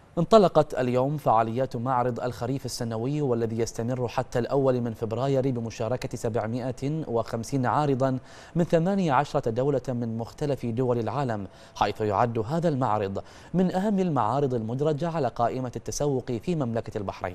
انطلقت اليوم فعاليات معرض الخريف السنوي والذي يستمر حتى الأول من فبراير بمشاركة 750 عارضا من 18 دولة من مختلف دول العالم، حيث يعد هذا المعرض من أهم المعارض المدرجة على قائمة التسوق في مملكة البحرين.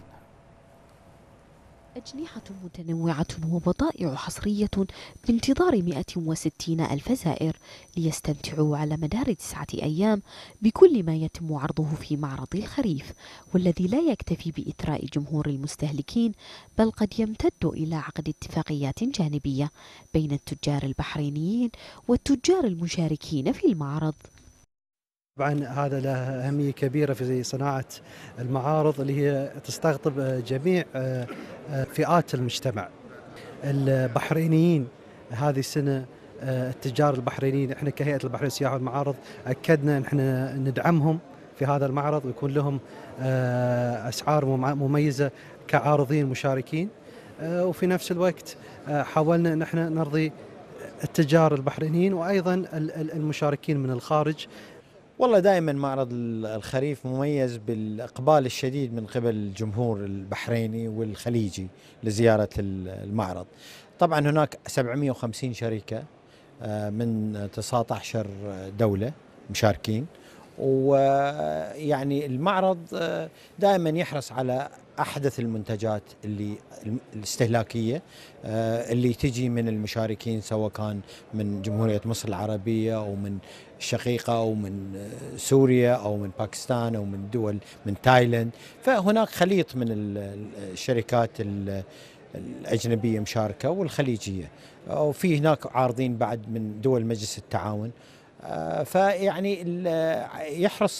أجنحة متنوعة وبضائع حصرية بانتظار 160 ألف زائر ليستمتعوا على مدار 9 أيام بكل ما يتم عرضه في معرض الخريف، والذي لا يكتفي بإثراء جمهور المستهلكين بل قد يمتد إلى عقد اتفاقيات جانبية بين التجار البحرينيين والتجار المشاركين في المعرض. طبعا هذا له أهمية كبيرة في صناعة المعارض اللي هي تستقطب جميع فئات المجتمع. البحرينيين هذه السنة، التجار البحرينيين، احنا كهيئة البحرين السياحة والمعارض أكدنا ان احنا ندعمهم في هذا المعرض ويكون لهم أسعار مميزة كعارضين مشاركين، وفي نفس الوقت حاولنا ان احنا نرضي التجار البحرينيين وأيضا المشاركين من الخارج. والله دائما معرض الخريف مميز بالإقبال الشديد من قبل الجمهور البحريني والخليجي لزيارة المعرض. طبعا هناك 750 شركة من 19 دولة مشاركين، ويعني المعرض دائما يحرص على أحدث المنتجات الاستهلاكية اللي تجي من المشاركين، سواء كان من جمهورية مصر العربية أو من الشقيقة أو من سوريا أو من باكستان أو من دول من تايلاند. فهناك خليط من الشركات الأجنبية مشاركة والخليجية، وفي هناك عارضين بعد من دول مجلس التعاون. فيعني يحرص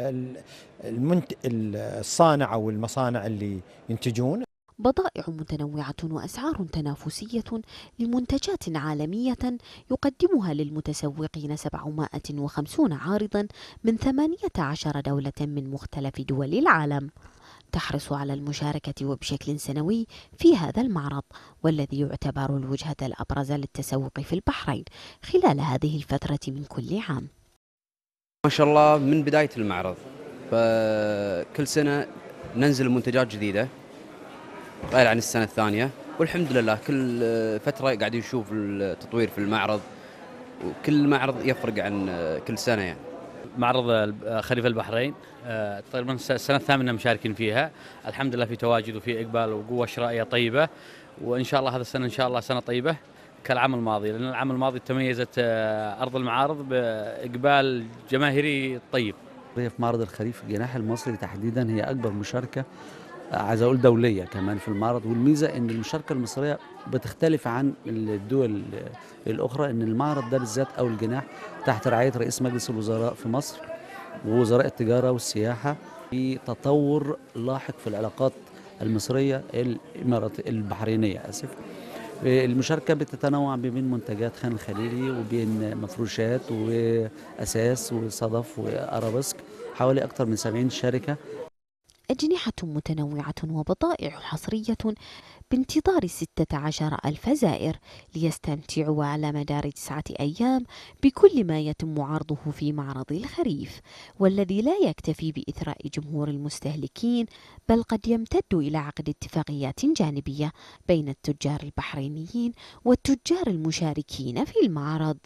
الصانع أو المصانع اللي ينتجون. بضائع متنوعة وأسعار تنافسية لمنتجات عالمية يقدمها للمتسوقين 750 عارضا من 18 دولة من مختلف دول العالم، تحرص على المشاركة وبشكل سنوي في هذا المعرض، والذي يعتبر الوجهة الأبرز للتسوق في البحرين خلال هذه الفترة من كل عام. ما شاء الله من بداية المعرض فكل سنة ننزل منتجات جديدة غير عن السنة الثانية، والحمد لله كل فترة قاعدين نشوف التطوير في المعرض، وكل معرض يفرق عن كل سنة. يعني معرض خريف البحرين تقريبا السنة الثامنة مشاركين فيها، الحمد لله في تواجد وفي إقبال وقوة شرائية طيبة، وإن شاء الله هذا السنة إن شاء الله سنة طيبة كالعام الماضي، لأن العام الماضي تميزت أرض المعارض بإقبال جماهيري طيب. في معرض الخريف الجناح المصري تحديدا هي أكبر مشاركة، عايز اقول دوليه كمان في المعرض، والميزه ان المشاركه المصريه بتختلف عن الدول الاخرى، ان المعرض ده بالذات او الجناح تحت رعايه رئيس مجلس الوزراء في مصر ووزراء التجاره والسياحه، في تطور لاحق في العلاقات المصريه البحرينيه المشاركه بتتنوع بين منتجات خان الخليلي وبين مفروشات واساس وصدف وارابيسك، حوالي اكثر من 70 شركه. أجنحة متنوعة وبضائع حصرية بانتظار 16 ألف زائر ليستمتعوا على مدار 9 أيام بكل ما يتم عرضه في معرض الخريف، والذي لا يكتفي بإثراء جمهور المستهلكين بل قد يمتد إلى عقد اتفاقيات جانبية بين التجار البحرينيين والتجار المشاركين في المعرض.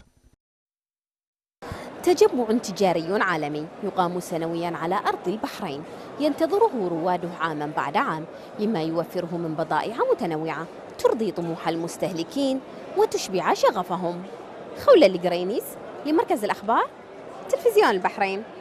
تجمع تجاري عالمي يقام سنويا على أرض البحرين ينتظره رواده عاما بعد عام، مما يوفره من بضائع متنوعة ترضي طموح المستهلكين وتشبع شغفهم. خولة القرينيس لمركز الأخبار تلفزيون البحرين.